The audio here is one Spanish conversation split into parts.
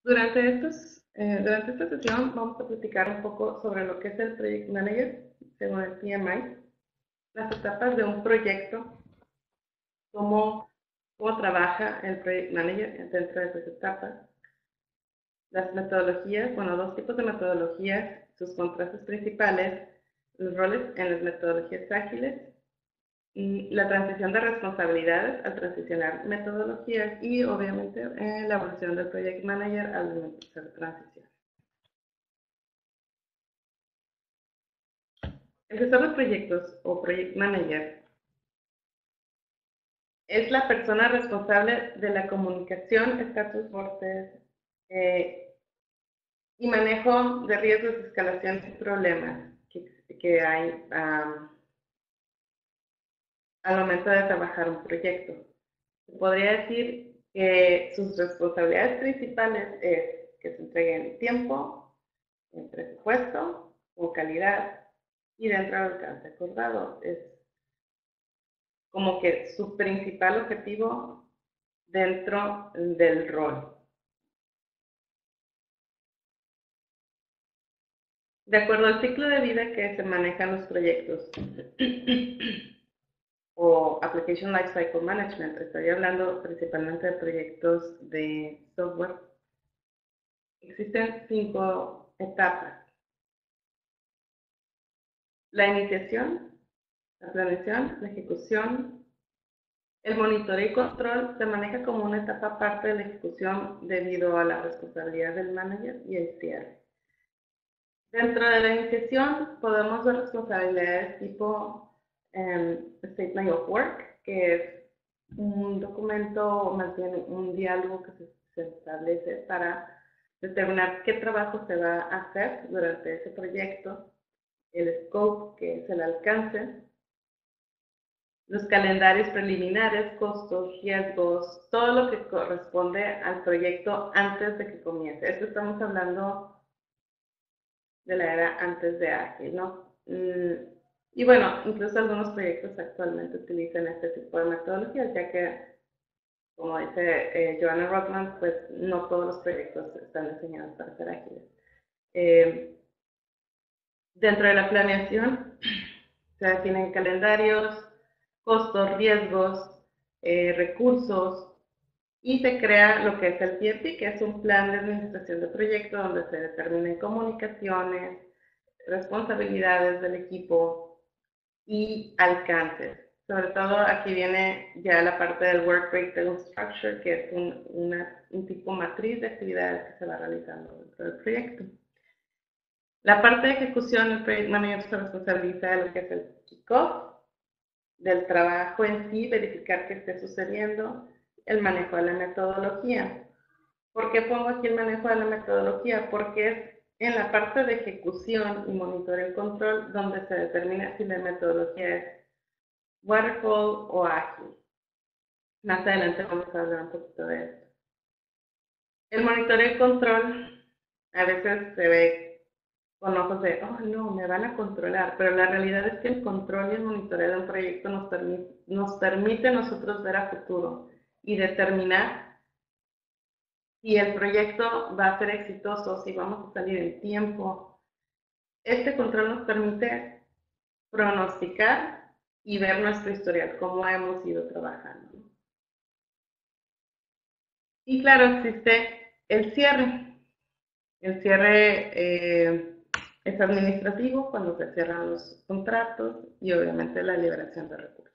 Durante esta sesión vamos a platicar un poco sobre lo que es el Project Manager, según el PMI, las etapas de un proyecto, cómo trabaja el Project Manager dentro de esas etapas, las metodologías, bueno, dos tipos de metodologías, sus contrastes principales, los roles en las metodologías ágiles, y la transición de responsabilidades al transicionar metodologías y obviamente la evolución del Project Manager al hacer transición. El gestor de proyectos o Project Manager es la persona responsable de la comunicación, estatus, reportes y manejo de riesgos, escalaciones y problemas que hay al momento de trabajar un proyecto. Se podría decir que sus responsabilidades principales es que se entregue en tiempo, en presupuesto, con calidad y dentro del alcance acordado. Es como que su principal objetivo dentro del rol. De acuerdo al ciclo de vida que se manejan los proyectos o Application Lifecycle Management, estoy hablando principalmente de proyectos de software, existen 5 etapas. La iniciación, la planeación, la ejecución, el monitoreo y control se maneja como una etapa aparte de la ejecución debido a la responsabilidad del manager y el cierre. Dentro de la iniciación podemos ver responsabilidades tipo Statement of Work, que es un documento, más bien un diálogo que se establece para determinar qué trabajo se va a hacer durante ese proyecto, el scope, que es el alcance, los calendarios preliminares, costos, riesgos, todo lo que corresponde al proyecto antes de que comience. Esto estamos hablando de la era antes de Ágil, ¿no? Y bueno, incluso algunos proyectos actualmente utilizan este tipo de metodologías, ya que, como dice Joanna Rothman, pues no todos los proyectos están diseñados para ser ágiles. Dentro de la planeación se definen calendarios, costos, riesgos, recursos, y se crea lo que es el PMP, que es un plan de administración de proyecto donde se determinen comunicaciones, responsabilidades del equipo y alcances. Sobre todo aquí viene ya la parte del Work Breakdown Structure, que es un tipo matriz de actividades que se va realizando dentro del proyecto. La parte de ejecución, el Project Manager se responsabiliza de lo que es el kickoff, del trabajo en sí, verificar qué esté sucediendo, el manejo de la metodología. ¿Por qué pongo aquí el manejo de la metodología? Porque es en la parte de ejecución y monitoreo y control donde se determina si la metodología es waterfall o ágil. Más adelante vamos a hablar un poquito de esto. El monitoreo y control a veces se ve con ojos de, oh no, me van a controlar, pero la realidad es que el control y el monitoreo de un proyecto nos permite nosotros ver a futuro y determinar si el proyecto va a ser exitoso, si vamos a salir en tiempo. Este control nos permite pronosticar y ver nuestro historial, cómo hemos ido trabajando. Y claro, existe el cierre. El cierre es administrativo cuando se cierran los contratos y obviamente la liberación de recursos.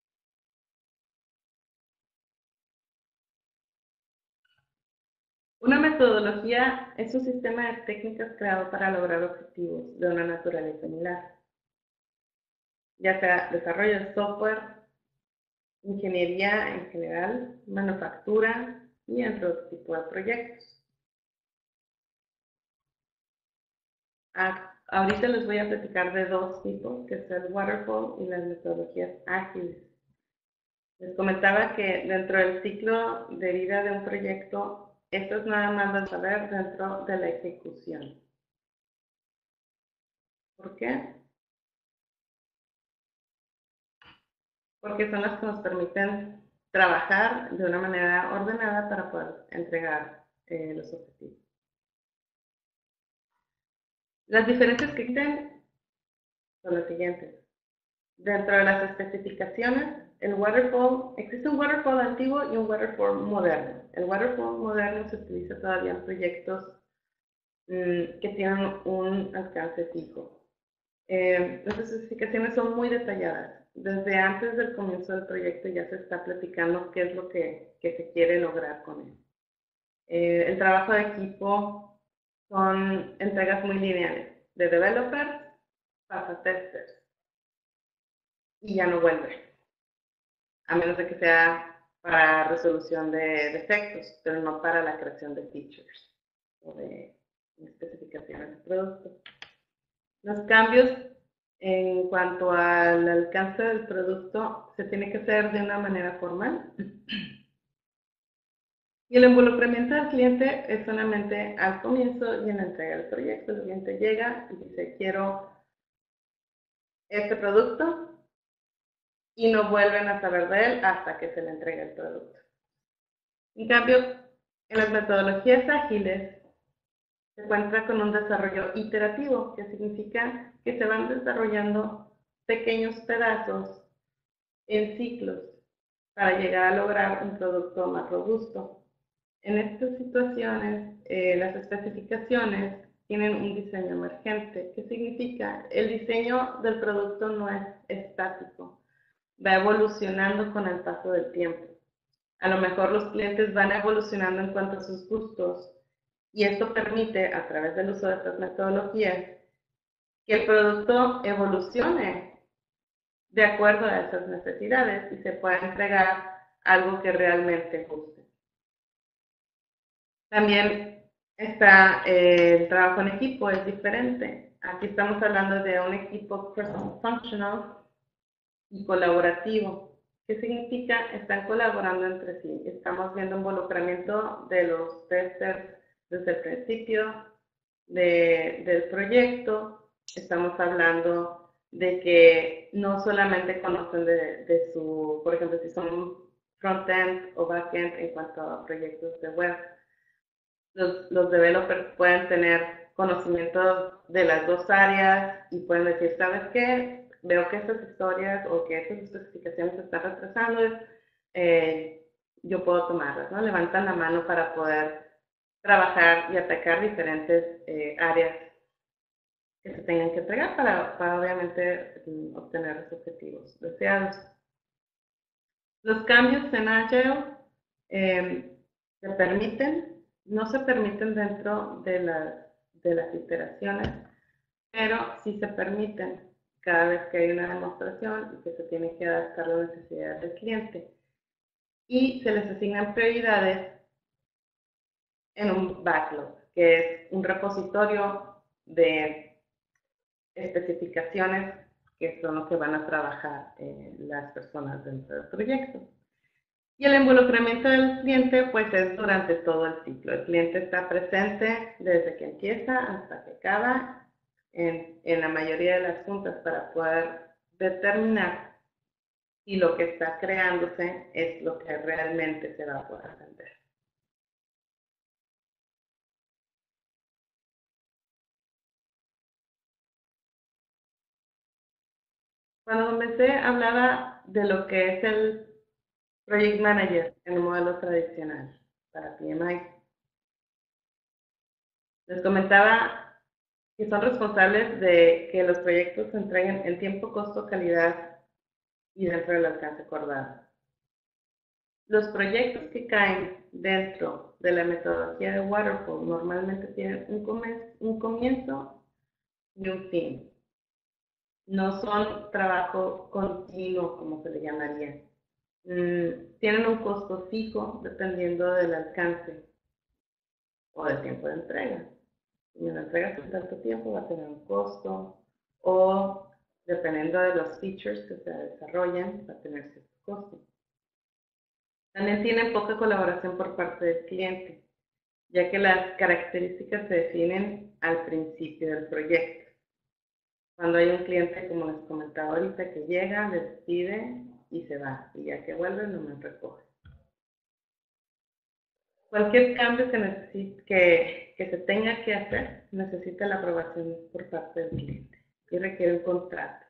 Una metodología es un sistema de técnicas creado para lograr objetivos de una naturaleza similar, ya sea desarrollo de software, ingeniería en general, manufactura y entre otro tipo de proyectos. Ahorita les voy a platicar de dos tipos, que es el waterfall y las metodologías ágiles. Les comentaba que dentro del ciclo de vida de un proyecto, esto es nada más de saber dentro de la ejecución. ¿Por qué? Porque son las que nos permiten trabajar de una manera ordenada para poder entregar los objetivos. Las diferencias que existen son las siguientes. Dentro de las especificaciones, existe un waterfall antiguo y un waterfall moderno. El waterfall moderno se utiliza todavía en proyectos que tienen un alcance fijo. Las especificaciones son muy detalladas. Desde antes del comienzo del proyecto ya se está platicando qué es lo que se quiere lograr con él. El trabajo de equipo son entregas muy lineales. De developers pasa a testers y ya no vuelve, a menos de que sea para resolución de defectos, pero no para la creación de features o de especificaciones de producto. Los cambios en cuanto al alcance del producto se tiene que hacer de una manera formal. Y el involucramiento del cliente es solamente al comienzo y en la entrega del proyecto. El cliente llega y dice, quiero este producto, y no vuelven a saber de él hasta que se le entrega el producto. En cambio, en las metodologías ágiles se cuenta con un desarrollo iterativo, que significa que se van desarrollando pequeños pedazos en ciclos para llegar a lograr un producto más robusto. En estas situaciones, las especificaciones tienen un diseño emergente, que significa el diseño del producto no es estático, va evolucionando con el paso del tiempo. A lo mejor los clientes van evolucionando en cuanto a sus gustos y esto permite, a través del uso de estas metodologías, que el producto evolucione de acuerdo a esas necesidades y se pueda entregar algo que realmente guste. También está el trabajo en equipo, es diferente. Aquí estamos hablando de un equipo cross-functional y colaborativo. ¿Qué significa? Están colaborando entre sí. Estamos viendo involucramiento de los testers desde el principio del proyecto. Estamos hablando de que no solamente conocen de su, por ejemplo, si son front-end o back-end en cuanto a proyectos de web. Los developers pueden tener conocimiento de las dos áreas y pueden decir, ¿sabes qué? Veo que estas historias o que estas especificaciones se están retrasando, yo puedo tomarlas, ¿no? Levantan la mano para poder trabajar y atacar diferentes áreas que se tengan que entregar para obviamente obtener los objetivos deseados. Los cambios en Agile se permiten, no se permiten dentro de las iteraciones, pero sí se permiten cada vez que hay una demostración y que se tiene que adaptar a las necesidades del cliente. Y se les asignan prioridades en un backlog, que es un repositorio de especificaciones que son los que van a trabajar las personas dentro del proyecto. Y el involucramiento del cliente, pues es durante todo el ciclo. El cliente está presente desde que empieza hasta que acaba en la mayoría de las juntas para poder determinar si lo que está creándose es lo que realmente se va a poder vender. Cuando comencé hablaba de lo que es el Project Manager en el modelo tradicional para PMI. Les comentaba que son responsables de que los proyectos se entreguen en tiempo, costo, calidad y dentro del alcance acordado. Los proyectos que caen dentro de la metodología de Waterfall normalmente tienen un comienzo y un fin. No son trabajo continuo, como se le llamaría. Tienen un costo fijo dependiendo del alcance o del tiempo de entrega. Si me lo entregas en tanto tiempo va a tener un costo, o dependiendo de los features que se desarrollen va a tener cierto costo. También tienen poca colaboración por parte del cliente, ya que las características se definen al principio del proyecto. Cuando hay un cliente, como les comentaba ahorita, que llega, les pide y se va, y ya que vuelve no me recoge. Cualquier cambio que se tenga que hacer necesita la aprobación por parte del cliente y requiere un contrato.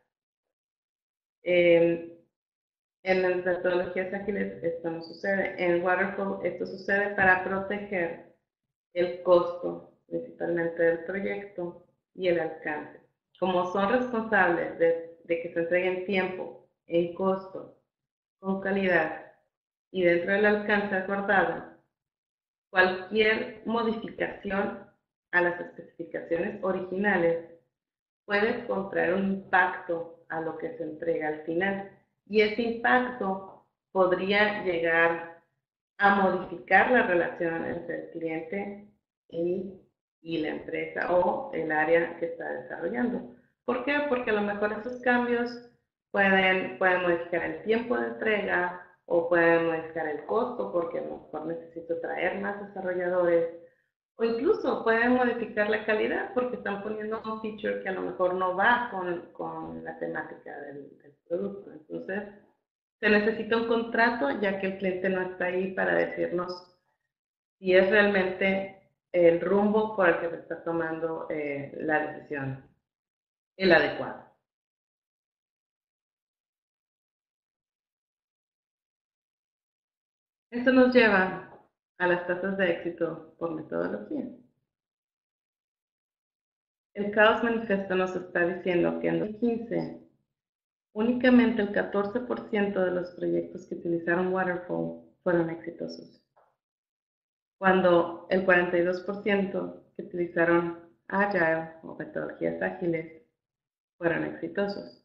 En las metodologías ágiles esto no sucede. En Waterfall esto sucede para proteger el costo, principalmente del proyecto, y el alcance. Como son responsables de que se entregue en tiempo, en costo, con calidad y dentro del alcance acordado, cualquier modificación a las especificaciones originales puede contraer un impacto a lo que se entrega al final. Y ese impacto podría llegar a modificar la relación entre el cliente y la empresa o el área que está desarrollando. ¿Por qué? Porque a lo mejor esos cambios pueden modificar el tiempo de entrega o pueden modificar el costo porque a lo mejor necesito traer más desarrolladores o incluso pueden modificar la calidad porque están poniendo un feature que a lo mejor no va con la temática del producto. Entonces, se necesita un contrato ya que el cliente no está ahí para decirnos si es realmente el rumbo por el que se está tomando la decisión, el adecuado. Esto nos lleva a las tasas de éxito por metodología. El Caos Manifesto nos está diciendo que en 2015 únicamente el 14% de los proyectos que utilizaron Waterfall fueron exitosos, cuando el 42% que utilizaron Agile o metodologías ágiles fueron exitosos.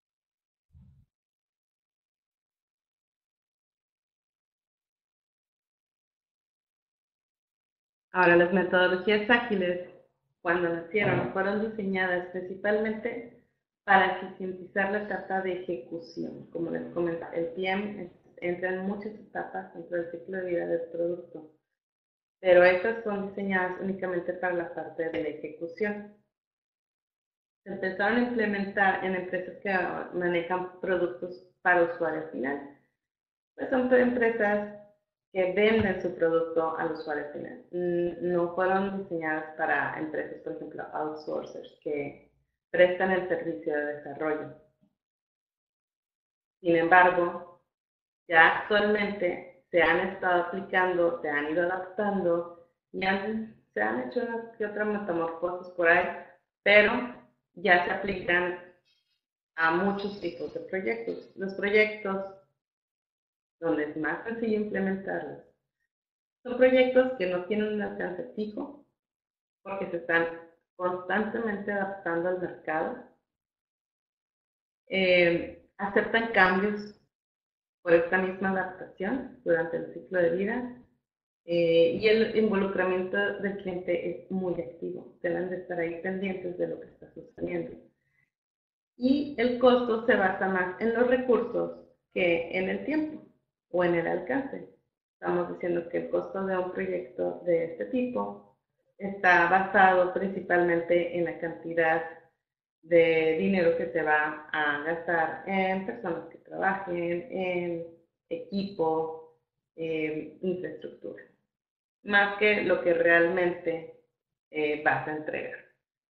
Ahora, las metodologías ágiles, cuando nacieron, fueron diseñadas principalmente para eficientizar la etapa de ejecución. Como les comentaba, el PM entra en muchas etapas dentro del ciclo de vida del producto, pero estas son diseñadas únicamente para la parte de la ejecución. Se empezaron a implementar en empresas que manejan productos para usuario final. Pues son empresas que venden su producto al usuario final. No fueron diseñadas para empresas, por ejemplo, outsourcers, que prestan el servicio de desarrollo. Sin embargo, ya actualmente se han estado aplicando, se han ido adaptando y se han hecho unas que otras metamorfosis por ahí, pero ya se aplican a muchos tipos de proyectos. Los proyectos donde es más sencillo implementarlos son proyectos que no tienen un alcance fijo porque se están constantemente adaptando al mercado, aceptan cambios por esta misma adaptación durante el ciclo de vida y el involucramiento del cliente es muy activo. Deben de estar ahí pendientes de lo que está sucediendo. Y el costo se basa más en los recursos que en el tiempo o en el alcance. Estamos diciendo que el costo de un proyecto de este tipo está basado principalmente en la cantidad de dinero que se va a gastar en personas que trabajen, en equipo, infraestructura, más que lo que realmente vas a entregar.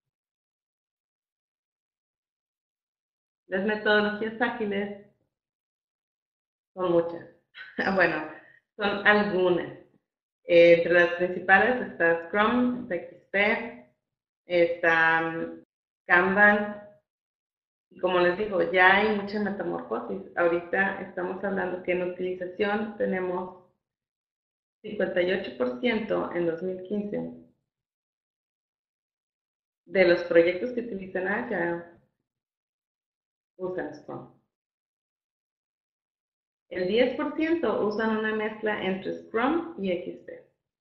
Las metodologías ágiles son muchas. Bueno, son algunas. Entre las principales está Scrum, está XP, está Kanban. Y como les digo, ya hay mucha metamorfosis. Ahorita estamos hablando que en utilización tenemos 58% en 2015 de los proyectos que utilizan Agile usan Scrum. El 10% usan una mezcla entre Scrum y XP.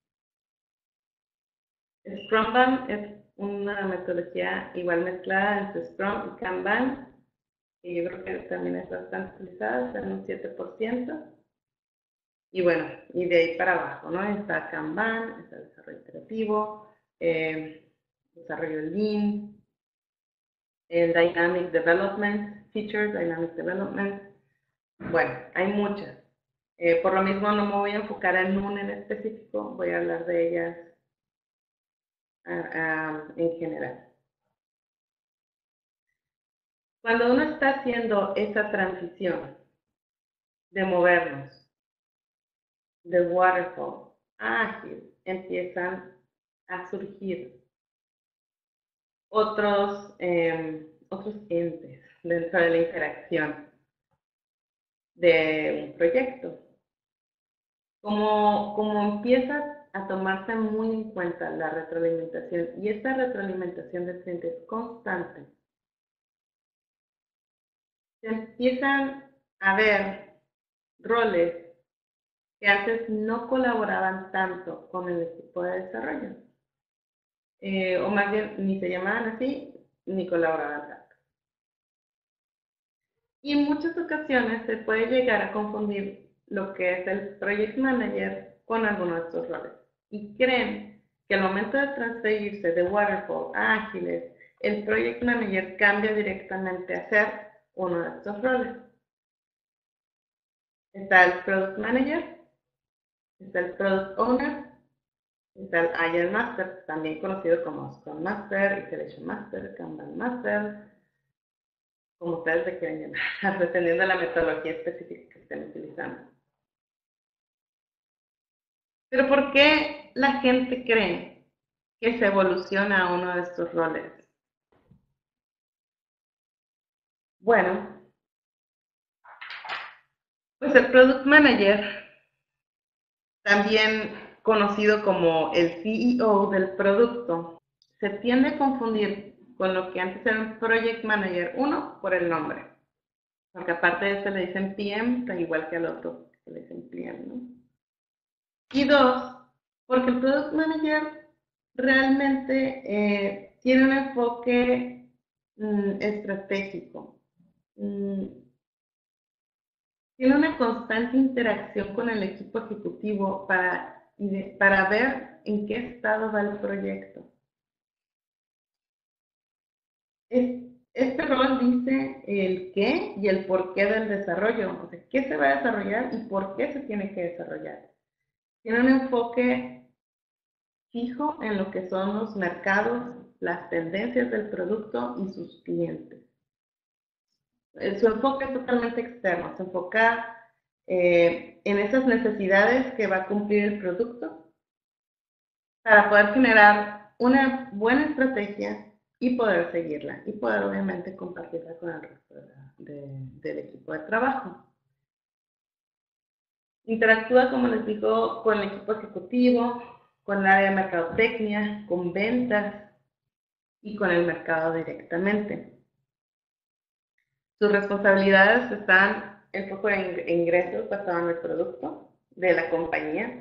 Scrumban es una metodología igual mezclada entre Scrum y Kanban, que yo creo que también es bastante utilizada, está en un 7%. Y bueno, y de ahí para abajo, ¿no? Está Kanban, está desarrollo iterativo, desarrollo Lean, el Dynamic Development, Feature Dynamic Development. Bueno, hay muchas. Por lo mismo no me voy a enfocar en una en específico, voy a hablar de ellas en general. Cuando uno está haciendo esa transición de movernos de waterfall a ágil, empiezan a surgir otros entes dentro de la interacción de un proyecto. Como empieza a tomarse muy en cuenta la retroalimentación y esta retroalimentación del cliente es constante, se empiezan a ver roles que antes no colaboraban tanto con el equipo de desarrollo, o más bien ni se llamaban así ni colaboraban tanto. Y en muchas ocasiones se puede llegar a confundir lo que es el project manager con alguno de estos roles. Y creen que al momento de transferirse de waterfall a ágiles, el project manager cambia directamente a ser uno de estos roles. Está el product manager, está el product owner, está el agile master, también conocido como Scrum Master, Iteration Master, Kanban Master, como ustedes le quieren llamar, dependiendo de la metodología específica que estén utilizando. Pero ¿por qué la gente cree que se evoluciona a uno de estos roles? Bueno, pues el Product Manager, también conocido como el CEO del producto, se tiende a confundir con lo que antes era un Project Manager, uno, por el nombre, porque aparte de eso le dicen PM, igual que al otro que le dicen PM, ¿no? Y dos, porque el Product Manager realmente tiene un enfoque estratégico. Tiene una constante interacción con el equipo ejecutivo para ver en qué estado va el proyecto. Este rol dice el qué y el por qué del desarrollo, o sea, qué se va a desarrollar y por qué se tiene que desarrollar. Tiene un enfoque fijo en lo que son los mercados, las tendencias del producto y sus clientes. Su enfoque es totalmente externo, se enfoca en esas necesidades que va a cumplir el producto para poder generar una buena estrategia y poder seguirla y poder obviamente compartirla con el resto del equipo de trabajo. Interactúa, como les digo, con el equipo ejecutivo, con el área de mercadotecnia, con ventas y con el mercado directamente. Sus responsabilidades están el foco de ingresos basado en el producto de la compañía,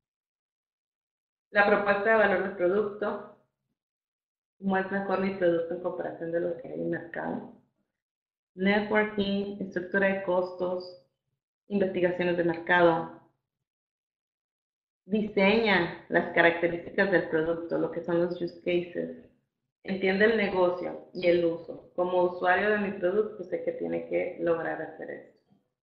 la propuesta de valor del producto, cómo es mejor mi producto en comparación de lo que hay en el mercado, networking, estructura de costos, investigaciones de mercado, diseña las características del producto, lo que son los use cases, entiende el negocio y el uso. Como usuario de mi producto sé que tiene que lograr hacer esto.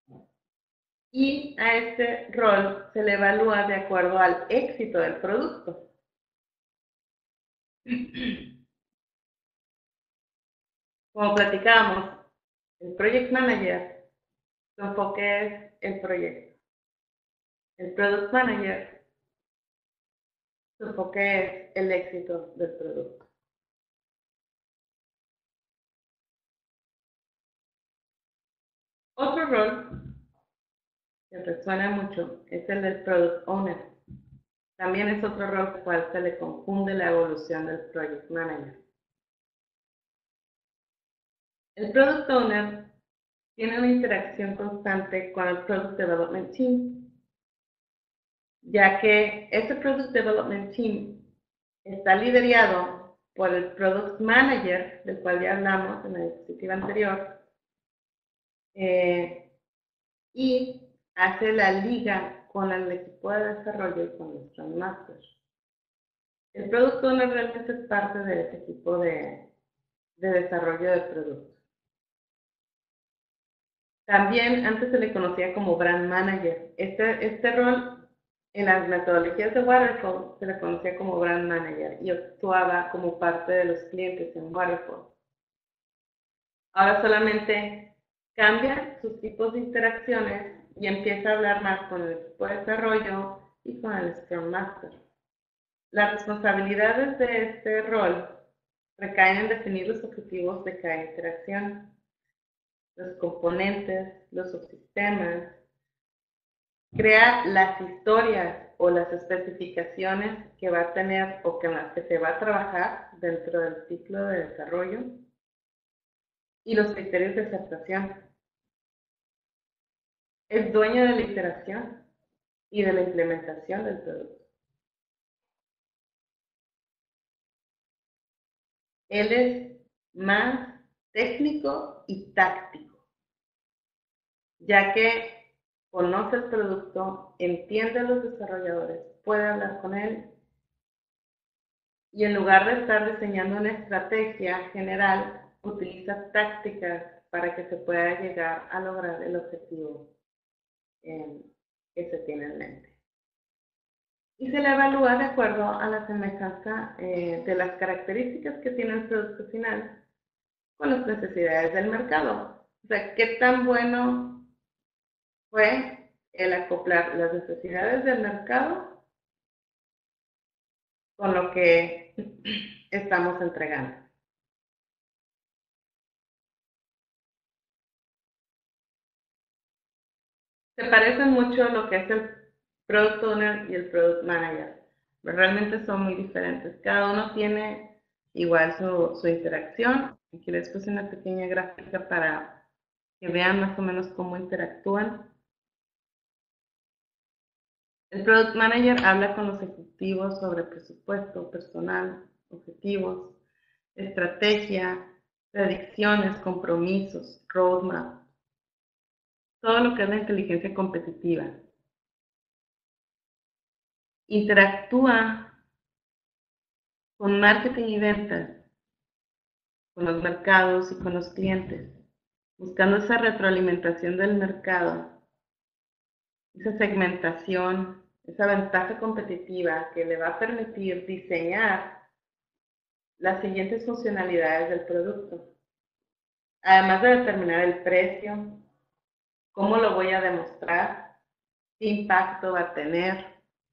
Y a este rol se le evalúa de acuerdo al éxito del producto. Como platicábamos, el Project Manager, su enfoque es el proyecto. El Product Manager, su enfoque es el éxito del producto. Otro rol que resuena mucho es el del Product Owner. También es otro rol al cual se le confunde la evolución del Project Manager. El Product Owner tiene una interacción constante con el Product Development Team, ya que este Product Development Team está liderado por el Product Manager, del cual ya hablamos en la diapositiva anterior, y hace la liga con el equipo de desarrollo y con los Scrum Masters. El Product Owner realmente es parte de ese equipo de desarrollo de productos. También antes se le conocía como Brand Manager. Este rol en las metodologías de Waterfall se le conocía como Brand Manager y actuaba como parte de los clientes en Waterfall. Ahora solamente cambia sus tipos de interacciones y empieza a hablar más con el equipo de desarrollo y con el Scrum Master. Las responsabilidades de este rol recaen en definir los objetivos de cada interacción, los componentes, los subsistemas, crea las historias o las especificaciones que va a tener o con las que se va a trabajar dentro del ciclo de desarrollo y los criterios de aceptación. Es dueño de la iteración y de la implementación del producto. Él es más técnico y táctico, ya que conoce el producto, entiende a los desarrolladores, puede hablar con él y en lugar de estar diseñando una estrategia general, utiliza tácticas para que se pueda llegar a lograr el objetivo que se tiene en mente. Y se le evalúa de acuerdo a la semejanza de las características que tiene el producto final con las necesidades del mercado. O sea, qué tan bueno fue el acoplar las necesidades del mercado con lo que estamos entregando. Se parecen mucho lo que es el Product Owner y el Product Manager. Pero realmente son muy diferentes. Cada uno tiene igual su interacción. Aquí les puse una pequeña gráfica para que vean más o menos cómo interactúan. El Product Manager habla con los ejecutivos sobre presupuesto, personal, objetivos, estrategia, predicciones, compromisos, roadmap, todo lo que es la inteligencia competitiva. Interactúa con marketing y ventas, con los mercados y con los clientes, buscando esa retroalimentación del mercado, esa segmentación, esa ventaja competitiva que le va a permitir diseñar las siguientes funcionalidades del producto. Además de determinar el precio, cómo lo voy a demostrar, qué impacto va a tener.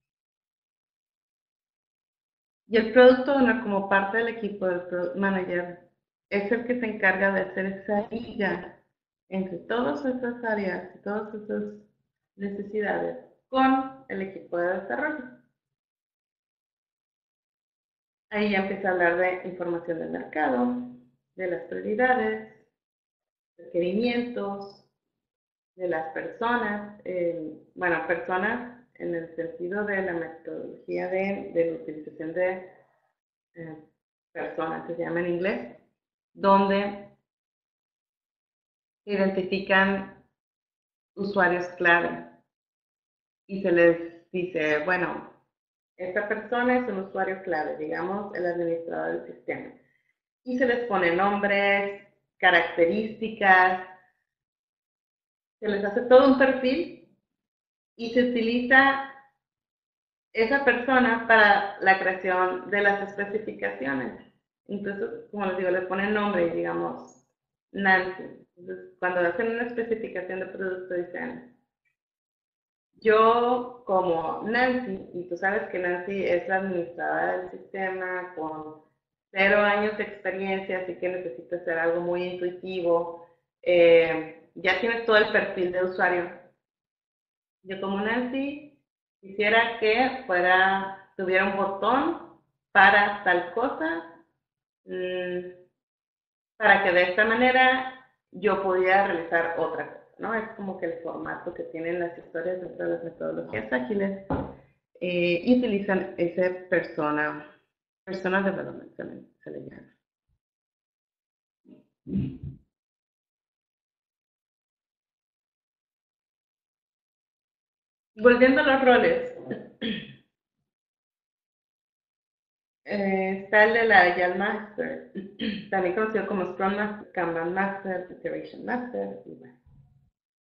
Y el Product Owner, como parte del equipo del Product Manager, es el que se encarga de hacer esa liga entre todas esas áreas y todas esas necesidades con el equipo de desarrollo. Ahí ya empieza a hablar de información del mercado, de las prioridades, requerimientos, de las personas, bueno, personas en el sentido de la metodología de la utilización de personas, que se llama en inglés, donde se identifican usuarios clave y se les dice, bueno, esta persona es un usuario clave, digamos, el administrador del sistema. Y se les pone nombres, características, se les hace todo un perfil y se utiliza esa persona para la creación de las especificaciones. Entonces, como les digo, le ponen nombre, digamos, Nancy. Entonces, cuando hacen una especificación de producto, dicen, yo como Nancy, y tú sabes que Nancy es la administradora del sistema con 0 años de experiencia, así que necesita hacer algo muy intuitivo. Ya tienes todo el perfil de usuario. Yo como Nancy quisiera que tuviera un botón para tal cosa, para que de esta manera yo pudiera realizar otra cosa, ¿no? Es como que el formato que tienen las historias dentro de las metodologías ágiles y utilizan ese persona development, se le llama. Volviendo a los roles, está el de la Agile Master, también conocido como Scrum Master, Kanban Master, Iteration Master, y bueno.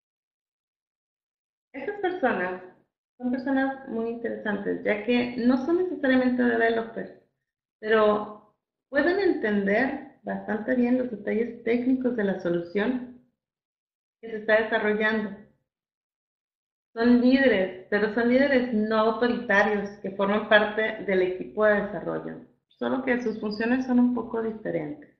Estas personas son personas muy interesantes, ya que no son necesariamente developers, pero pueden entender bastante bien los detalles técnicos de la solución que se está desarrollando. Son líderes, pero son líderes no autoritarios que forman parte del equipo de desarrollo, solo que sus funciones son un poco diferentes.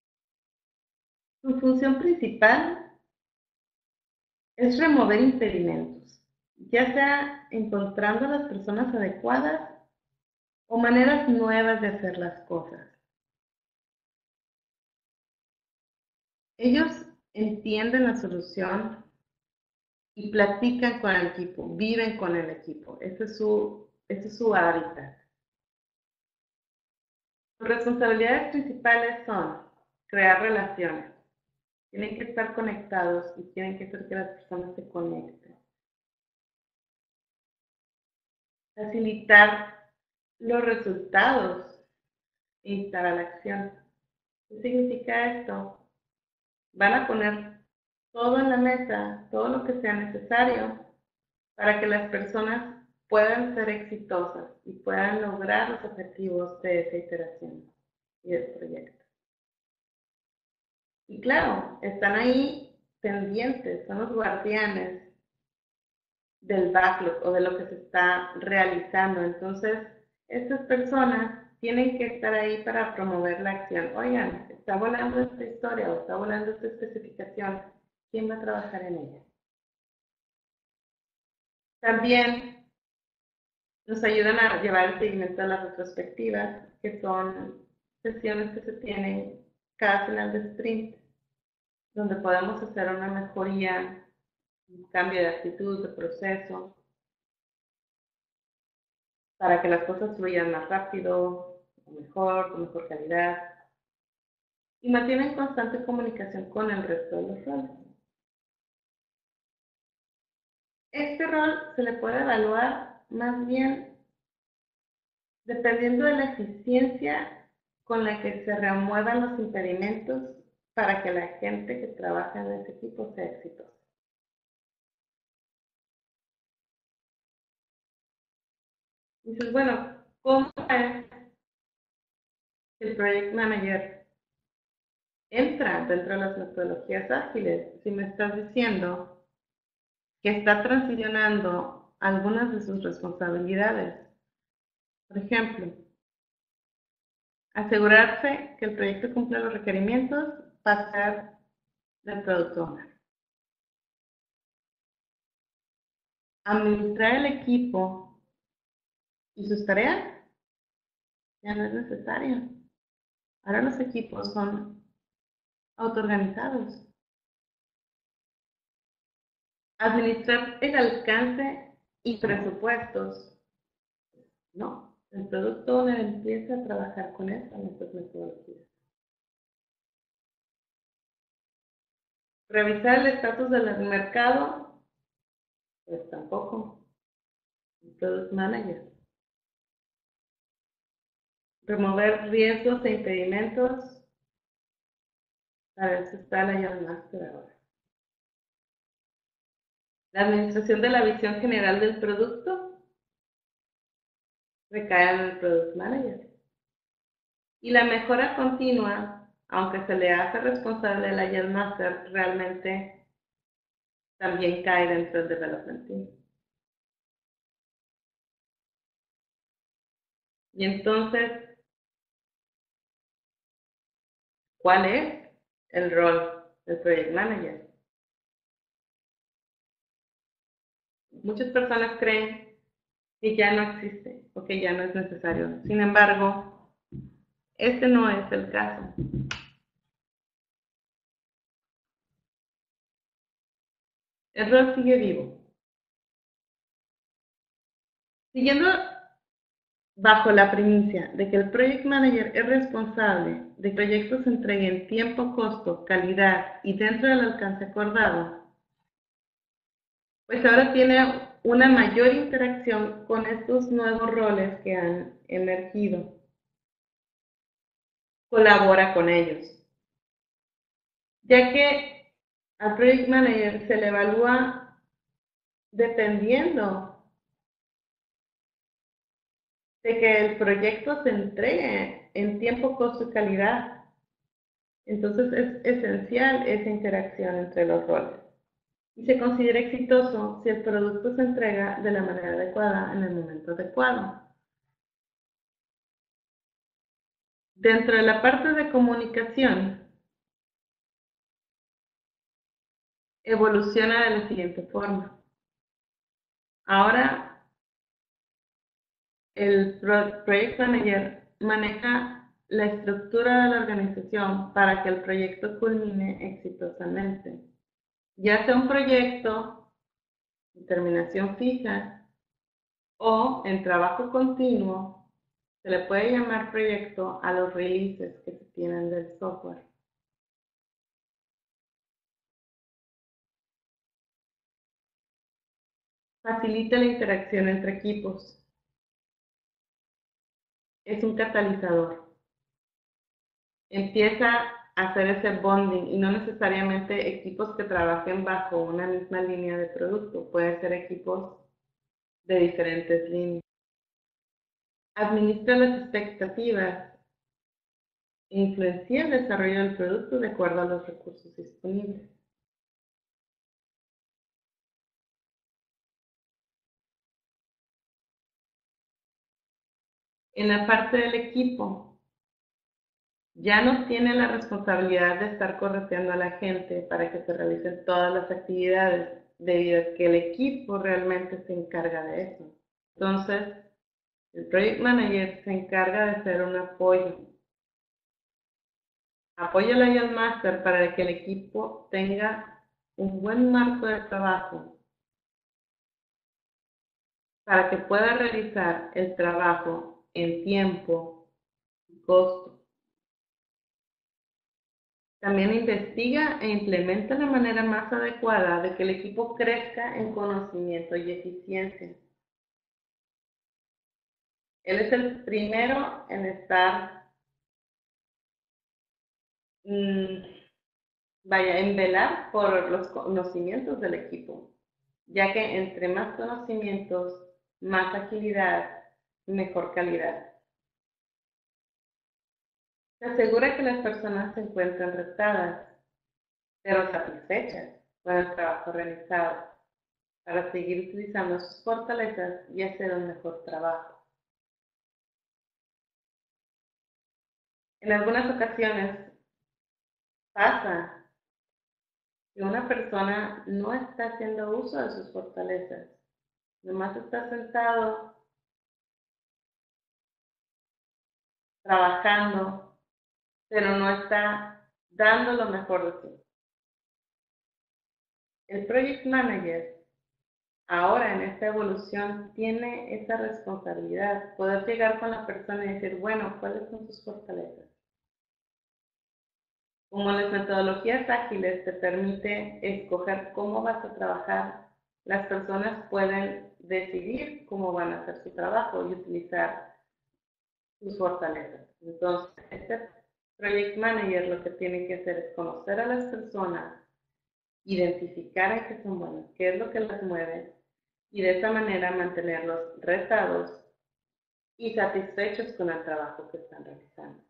Su función principal es remover impedimentos, ya sea encontrando a las personas adecuadas o maneras nuevas de hacer las cosas. Ellos entienden la solución y platican con el equipo, viven con el equipo. Ese es su hábitat. Sus responsabilidades principales son crear relaciones. Tienen que estar conectados y tienen que hacer que las personas se conecten. Facilitar los resultados e instar a la acción. ¿Qué significa esto? Van a poner todo en la mesa, todo lo que sea necesario para que las personas puedan ser exitosas y puedan lograr los objetivos de esa iteración y del proyecto. Y claro, están ahí pendientes, son los guardianes del backlog o de lo que se está realizando. Entonces, estas personas tienen que estar ahí para promover la acción. Oigan, está volando esta historia o está volando esta especificación, ¿quién va a trabajar en ella? También nos ayudan a llevar el seguimiento de las retrospectivas, que son sesiones que se tienen cada final de sprint, donde podemos hacer una mejoría, un cambio de actitud, de proceso, para que las cosas fluyan más rápido, o mejor, con mejor calidad, y mantienen constante comunicación con el resto de los roles. Este rol se le puede evaluar más bien dependiendo de la eficiencia con la que se remuevan los impedimentos para que la gente que trabaja en ese equipo sea exitosa. Dices, bueno, ¿cómo es que el Project Manager entra dentro de las metodologías ágiles? Si me estás diciendo que está transicionando algunas de sus responsabilidades. Por ejemplo, asegurarse que el proyecto cumpla los requerimientos, pasar del Product Owner. Administrar el equipo y sus tareas ya no es necesario. Ahora los equipos son autoorganizados. Administrar el alcance y presupuestos. No, el Product Owner empieza a trabajar con estas metodologías. Revisar el estatus del mercado, pues tampoco. El Product Manager. Remover riesgos e impedimentos, para eso está la Agile Master ahora. La administración de la visión general del producto recae en el Product Manager. Y la mejora continua, aunque se le hace responsable al Agile Master, realmente también cae dentro del Development Team. Y entonces, ¿cuál es el rol del Project Manager? Muchas personas creen que ya no existe o que ya no es necesario. Sin embargo, este no es el caso. El rol sigue vivo. Siguiendo bajo la primicia de que el Project Manager es responsable de que proyectos se entreguen en tiempo, costo, calidad y dentro del alcance acordado, pues ahora tiene una mayor interacción con estos nuevos roles que han emergido. Colabora con ellos, ya que al Project Manager se le evalúa dependiendo de que el proyecto se entregue en tiempo, costo y calidad. Entonces es esencial esa interacción entre los roles. Y se considera exitoso si el producto se entrega de la manera adecuada en el momento adecuado. Dentro de la parte de comunicación, evoluciona de la siguiente forma. Ahora, el Project Manager maneja la estructura de la organización para que el proyecto culmine exitosamente. Ya sea un proyecto de terminación fija o en trabajo continuo, se le puede llamar proyecto a los releases que se tienen del software. Facilita la interacción entre equipos. Es un catalizador. Empieza a hacer ese bonding y no necesariamente equipos que trabajen bajo una misma línea de producto. Pueden ser equipos de diferentes líneas. Administra las expectativas e influencia el desarrollo del producto de acuerdo a los recursos disponibles. En la parte del equipo, ya no tiene la responsabilidad de estar correteando a la gente para que se realicen todas las actividades, debido a que el equipo realmente se encarga de eso. Entonces, el Project Manager se encarga de ser un apoyo. Apoya al Agile Master para que el equipo tenga un buen marco de trabajo, para que pueda realizar el trabajo en tiempo y costo. También investiga e implementa la manera más adecuada de que el equipo crezca en conocimiento y eficiencia. Él es el primero en estar, en velar por los conocimientos del equipo, ya que entre más conocimientos, más agilidad, mejor calidad. Se asegura que las personas se encuentren retadas, pero satisfechas con el trabajo realizado, para seguir utilizando sus fortalezas y hacer un mejor trabajo. En algunas ocasiones pasa que una persona no está haciendo uso de sus fortalezas, nomás está sentado trabajando, pero no está dando lo mejor de sí. El Project Manager ahora en esta evolución tiene esa responsabilidad, poder llegar con la persona y decir, bueno, ¿cuáles son sus fortalezas? Como las metodologías ágiles te permite escoger cómo vas a trabajar, las personas pueden decidir cómo van a hacer su trabajo y utilizar sus fortalezas. Entonces, este Project Manager lo que tiene que hacer es conocer a las personas, identificar en qué son buenas, qué es lo que las mueve y de esa manera mantenerlos retados y satisfechos con el trabajo que están realizando.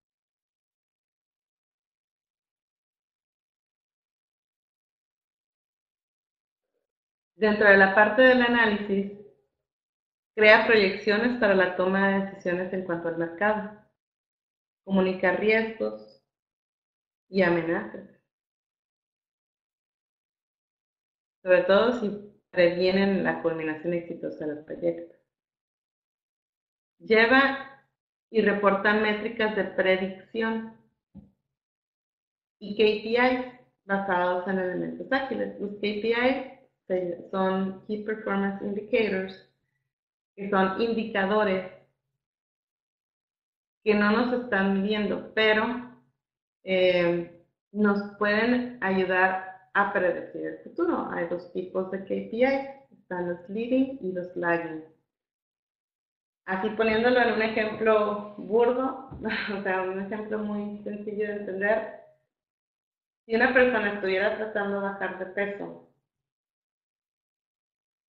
Dentro de la parte del análisis, crea proyecciones para la toma de decisiones en cuanto al mercado, comunica riesgos y amenazas, sobre todo si previenen la culminación exitosa del proyecto. Lleva y reporta métricas de predicción y KPIs basados en elementos ágiles. Los KPIs son Key Performance Indicators, que son indicadores que no nos están midiendo, pero nos pueden ayudar a predecir el futuro. Hay dos tipos de KPIs, están los leading y los lagging. Así poniéndolo en un ejemplo burdo, o sea, un ejemplo muy sencillo de entender, si una persona estuviera tratando de bajar de peso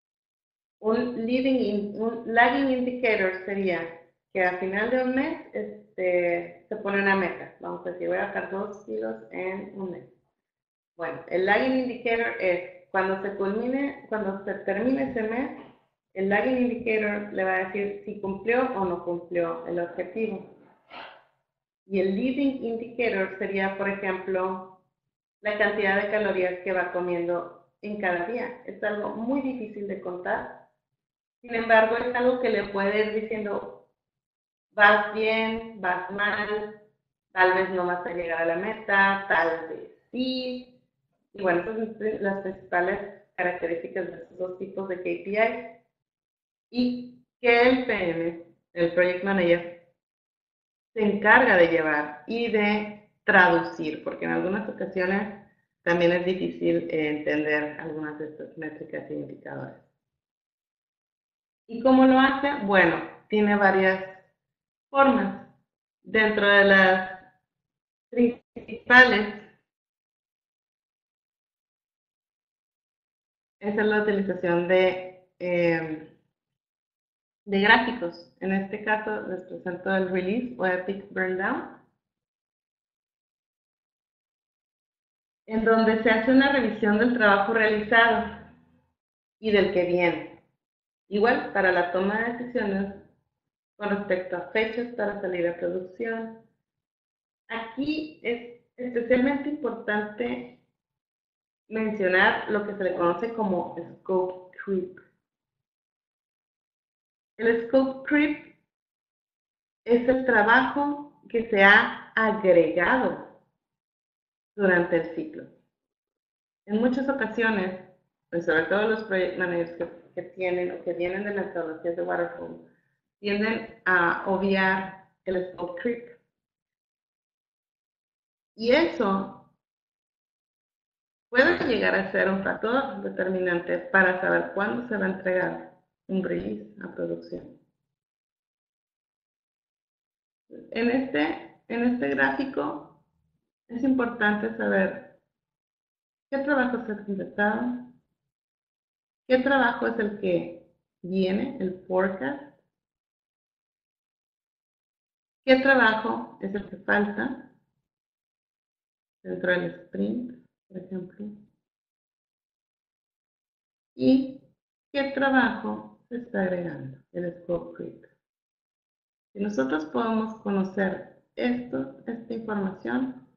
un lagging indicator sería que a final de un mes se pone una meta. Vamos a decir, voy a bajar 2 kilos en un mes. Bueno, el lagging indicator es cuando se termine ese mes, el lagging indicator le va a decir si cumplió o no cumplió el objetivo. Y el leading indicator sería, por ejemplo, la cantidad de calorías que va comiendo en cada día. Es algo muy difícil de contar. Sin embargo, es algo que le puede ir diciendo, vas bien, vas mal, tal vez no vas a llegar a la meta, tal vez sí. Y bueno, esas son las principales características de estos dos tipos de KPIs. Y que el PM, el Project Manager, se encarga de llevar y de traducir, porque en algunas ocasiones también es difícil entender algunas de estas métricas e indicadores. ¿Y cómo lo hace? Bueno, tiene varias formas. Dentro de las principales es la utilización de gráficos. En este caso les presento el release o Epic Burndown, en donde se hace una revisión del trabajo realizado y del que viene. Igual para la toma de decisiones con respecto a fechas para salir a producción. Aquí es especialmente importante mencionar lo que se le conoce como scope creep. El scope creep es el trabajo que se ha agregado durante el ciclo. En muchas ocasiones, pues sobre todo los project managers que tienen o que vienen de metodologías de Waterfall, tienden a obviar el scope creep. Y eso puede llegar a ser un factor determinante para saber cuándo se va a entregar un release a producción. En este gráfico es importante saber qué trabajo se ha completado, qué trabajo es el que viene, el forecast, qué trabajo es el que falta dentro del sprint, por ejemplo, y qué trabajo se está agregando, el scope creep. Si nosotros podemos conocer esta información,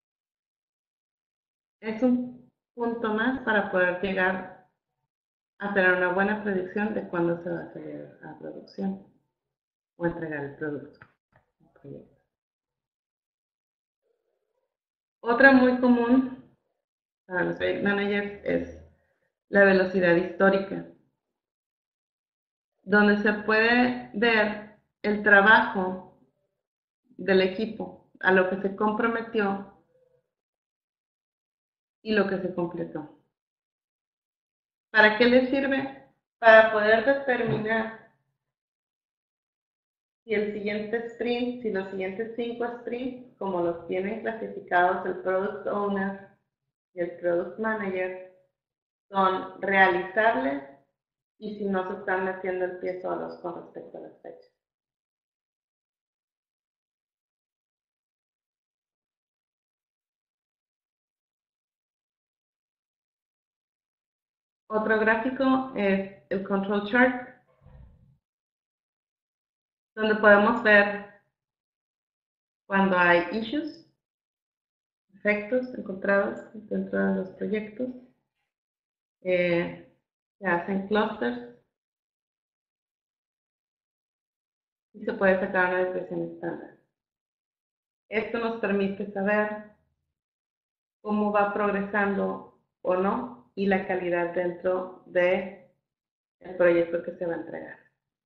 es un punto más para poder llegar a tener una buena predicción de cuándo se va a salir a producción o entregar el producto, el proyecto. Otra muy común para los project managers es la velocidad histórica, donde se puede ver el trabajo del equipo, a lo que se comprometió y lo que se completó. ¿Para qué les sirve? Para poder determinar si el siguiente sprint, si los siguientes 5 sprints, como los tienen clasificados el Product Owner y el Product Manager, son realizables y si no se están metiendo el pie solos con respecto a las fechas. Otro gráfico es el Control Chart, donde podemos ver cuando hay issues, efectos encontrados dentro de los proyectos. Se hacen clusters y se puede sacar una desviación estándar. Esto nos permite saber cómo va progresando o no y la calidad dentro del proyecto que se va a entregar.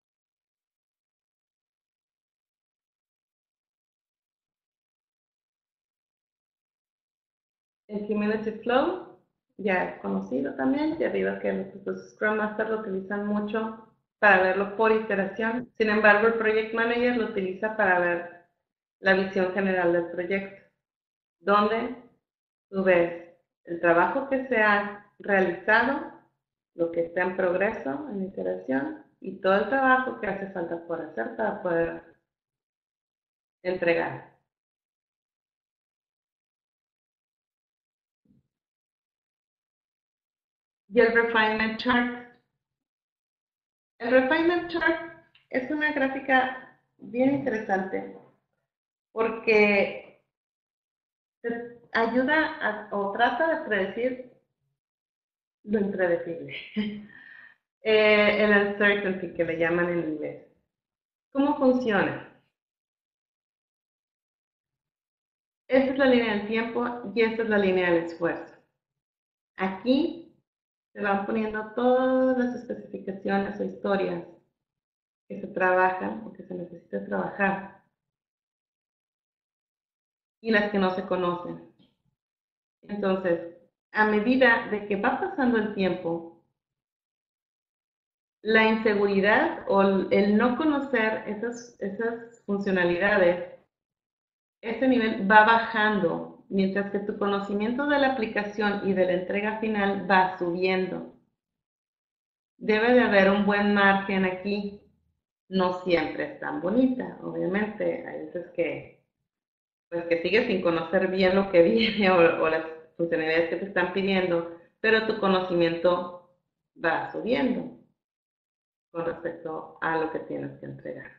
El Community Flow ya es conocido también, debido a que los Scrum Masters lo utilizan mucho para verlo por iteración. Sin embargo, el Project Manager lo utiliza para ver la visión general del proyecto, donde tú ves el trabajo que se ha realizado lo que está en progreso, en iteración, y todo el trabajo que hace falta por hacer para poder entregar. Y el refinement chart. El refinement chart es una gráfica bien interesante porque te ayuda o trata de predecir lo impredecible. El uncertainty que le llaman en inglés. ¿Cómo funciona? Esta es la línea del tiempo y esta es la línea del esfuerzo. Aquí se van poniendo todas las especificaciones o historias que se trabajan o que se necesita trabajar y las que no se conocen. Entonces, a medida de que va pasando el tiempo, la inseguridad o el no conocer esas funcionalidades, ese nivel va bajando, mientras que tu conocimiento de la aplicación y de la entrega final va subiendo. Debe de haber un buen margen aquí. No siempre es tan bonita, obviamente. Hay veces que, pues, que sigues sin conocer bien lo que viene o las funcionalidades que te están pidiendo, pero tu conocimiento va subiendo con respecto a lo que tienes que entregar.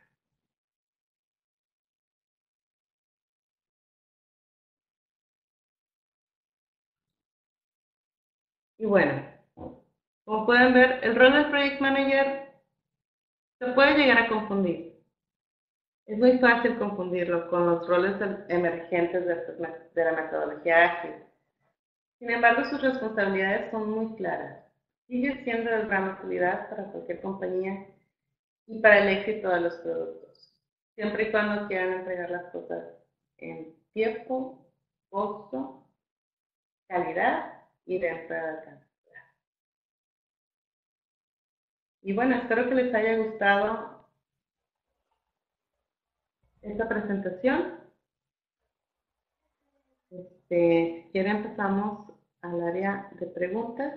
Y bueno, como pueden ver, el rol del Project Manager se puede llegar a confundir. Es muy fácil confundirlo con los roles emergentes de la metodología ágil. Sin embargo, sus responsabilidades son muy claras. Sigue siendo de gran utilidad para cualquier compañía y para el éxito de los productos, siempre y cuando quieran entregar las cosas en tiempo, costo, calidad y dentro del alcance. Y bueno, espero que les haya gustado esta presentación. Si quieren empezamos al área de preguntas.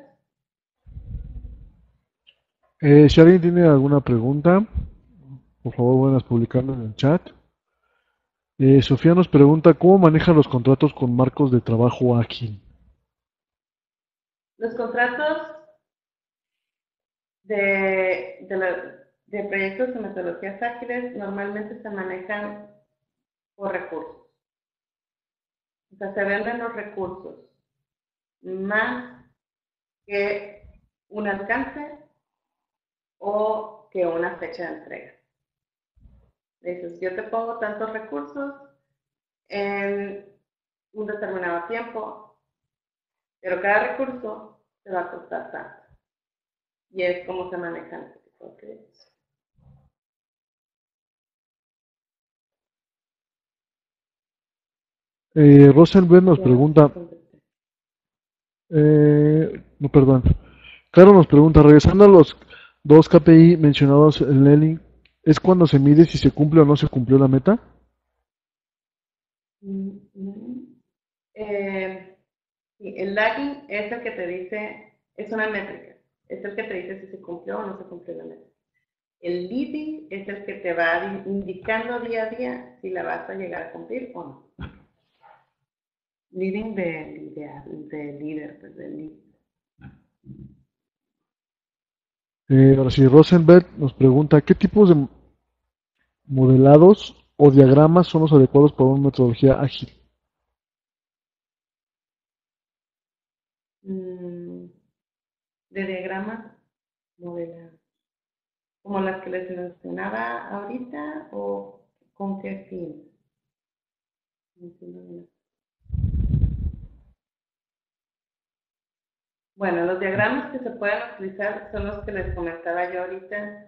Si alguien tiene alguna pregunta, por favor, buenas publicarlo en el chat. Sofía nos pregunta, ¿cómo manejan los contratos con marcos de trabajo ágil? Los contratos de proyectos de metodologías ágiles normalmente se manejan por recursos. O sea, se venden los recursos más que un alcance o que una fecha de entrega. Dices, yo te pongo tantos recursos en un determinado tiempo, pero cada recurso te va a costar tanto. Y es como se manejan este tipo de proyectos. Rosenberg nos Ya pregunta, contesté. no, perdón. Carlos nos pregunta, regresando a los dos KPI mencionados en Lenin, ¿es cuando se mide si se cumple o no se cumplió la meta? Sí, el lagging es el que te dice, es una métrica, es el que te dice si se cumplió o no se cumplió la meta. El leading es el que te va indicando día a día si la vas a llegar a cumplir o no. Leading de líder, pues de lead. Ahora sí, Rosenberg nos pregunta, ¿qué tipos de modelados o diagramas son los adecuados para una metodología ágil? De diagramas modelados. Como las que les mencionaba ahorita o con qué fin. Bueno, los diagramas que se pueden utilizar son los que les comentaba yo ahorita,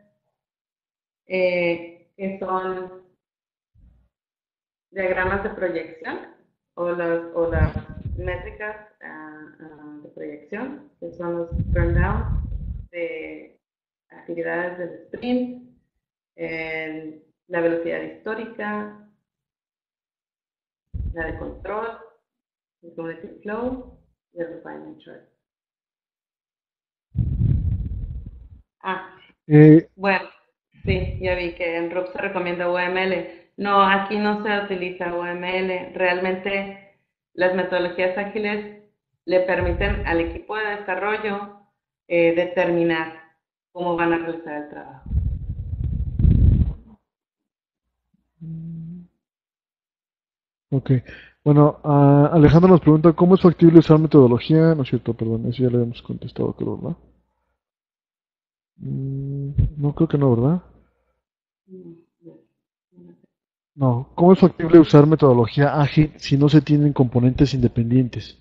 que son diagramas de proyección o las métricas de proyección, que son los turn-down de actividades del sprint, la velocidad histórica, la de control, el community flow y el refinement chart. Ah, Eh, bueno, sí, ya vi que en RUP se recomienda UML. No, aquí no se utiliza UML. Realmente las metodologías ágiles le permiten al equipo de desarrollo determinar cómo van a realizar el trabajo. ok. Bueno, Alejandro nos pregunta, ¿cómo es factible usar metodología? No es cierto, perdón, eso ya lo habíamos contestado, creo, ¿verdad? No creo que no, ¿verdad? No. ¿Cómo es factible usar metodología ágil si no se tienen componentes independientes?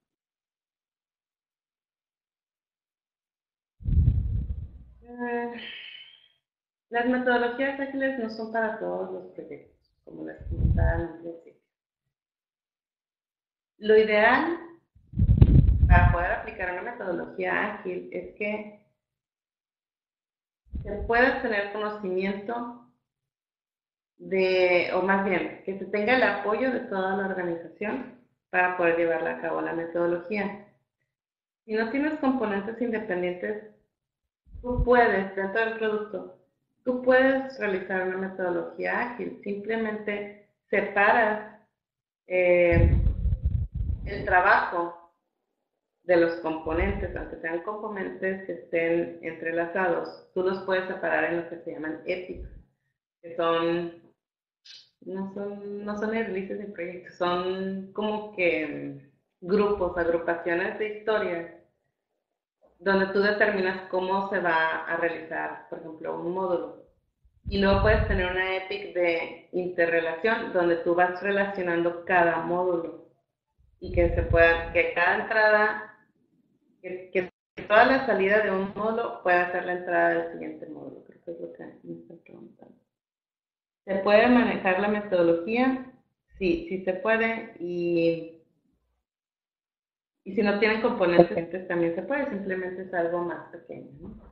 Eh, las metodologías ágiles no son para todos los proyectos, como les comentaba en un principio. Lo ideal para poder aplicar una metodología ágil es que se pueda tener conocimiento o más bien, que se tenga el apoyo de toda la organización para poder llevarla a cabo la metodología. Si no tienes componentes independientes, tú puedes, dentro del producto, tú puedes realizar una metodología ágil. Simplemente separas el trabajo de los componentes, aunque sean componentes que estén entrelazados, tú los puedes separar en lo que se llaman epics, que no son releases de proyectos, son como que grupos, agrupaciones de historias, donde tú determinas cómo se va a realizar, por ejemplo, un módulo. Y luego puedes tener una epic de interrelación, donde tú vas relacionando cada módulo y que cada entrada, que toda la salida de un módulo pueda ser la entrada del siguiente módulo. Creo que es lo que me están preguntando. ¿Se puede manejar la metodología? Sí, sí se puede. Y si no tienen componentes, también se puede. Simplemente es algo más pequeño, ¿no?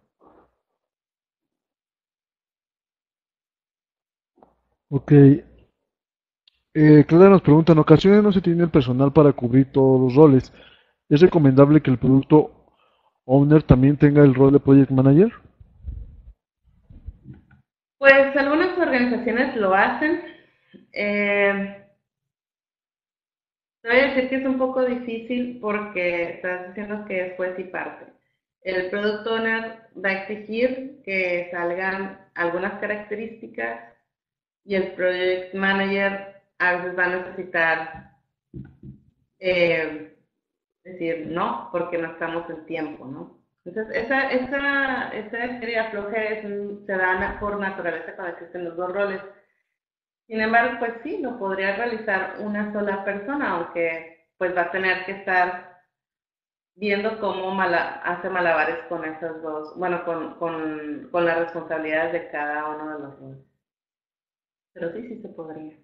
Ok. Clara nos pregunta, en ocasiones no se tiene el personal para cubrir todos los roles. ¿Es recomendable que el producto owner también tenga el rol de project manager? Pues algunas organizaciones lo hacen. Eh, Te voy a decir que es un poco difícil porque estás diciendo que es juez y parte. El product owner va a exigir que salgan algunas características y el project manager a veces va a necesitar eh, decir no, porque no estamos en tiempo, ¿no? Entonces, esa serie afloje se da por naturaleza cuando existen los dos roles. Sin embargo, pues sí, lo podría realizar una sola persona, aunque pues va a tener que estar viendo cómo hace malabares con esas dos, bueno, con las responsabilidades de cada uno de los roles. Pero sí, sí se podría.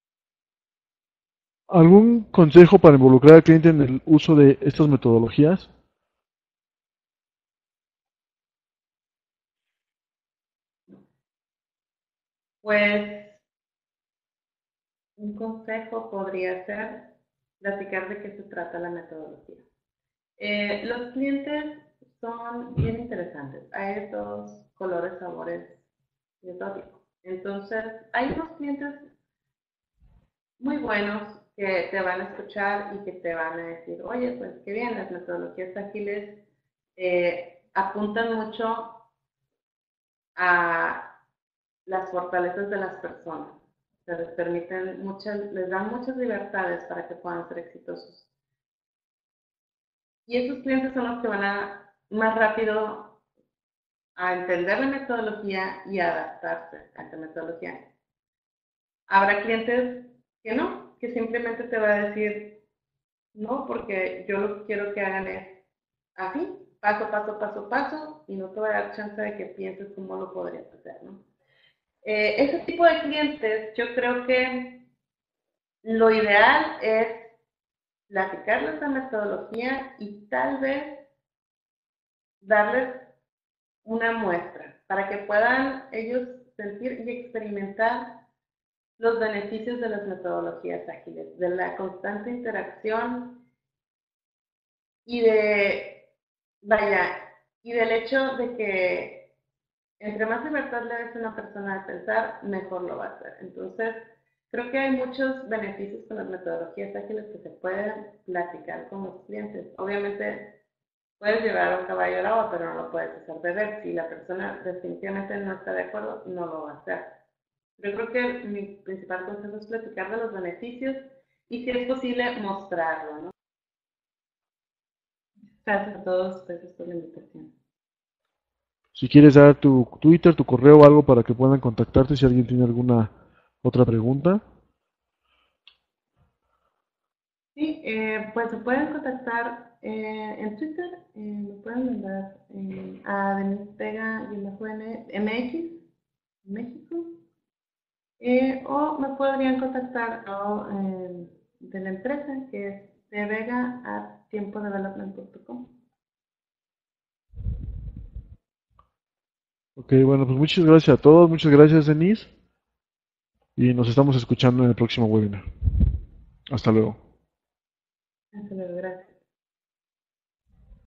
¿Algún consejo para involucrar al cliente en el uso de estas metodologías? Pues un consejo podría ser platicar de qué se trata la metodología. Los clientes son bien interesantes. Hay de todos colores, sabores y de todo tipo. Entonces, hay unos clientes muy buenos que te van a escuchar y que te van a decir, oye, pues qué bien, las metodologías ágiles apuntan mucho a las fortalezas de las personas. Se les permiten les dan muchas libertades para que puedan ser exitosos. Y esos clientes son los que van a más rápido a entender la metodología y a adaptarse a esa metodología. Habrá clientes que no, que simplemente te va a decir, no, porque yo lo que quiero que hagan es así, paso, paso, paso, paso, y no te va a dar chance de que pienses cómo lo podrías hacer, ¿no? Ese tipo de clientes, yo creo que lo ideal es platicarles la metodología y tal vez darles una muestra para que puedan ellos sentir y experimentar los beneficios de las metodologías ágiles, de la constante interacción y vaya, y del hecho de que entre más libertad le des a una persona de pensar, mejor lo va a hacer. Entonces, creo que hay muchos beneficios con las metodologías ágiles que se pueden platicar con los clientes. Obviamente, puedes llevar a un caballo al agua, pero no lo puedes hacer beber. Si la persona definitivamente no está de acuerdo, no lo va a hacer. Yo creo que mi principal consejo es platicar de los beneficios y si es posible mostrarlo, ¿no? Gracias a todos, gracias por la invitación. Si quieres dar tu Twitter, tu correo o algo para que puedan contactarte si alguien tiene alguna otra pregunta. Sí, pues se pueden contactar en Twitter, me pueden mandar a Denise Vega y MX, México, o me podrían contactar de la empresa que es devega@tiempodevelopment.com. Ok, bueno, pues muchas gracias a todos, muchas gracias Denise y nos estamos escuchando en el próximo webinar. Hasta luego. Hasta luego, gracias.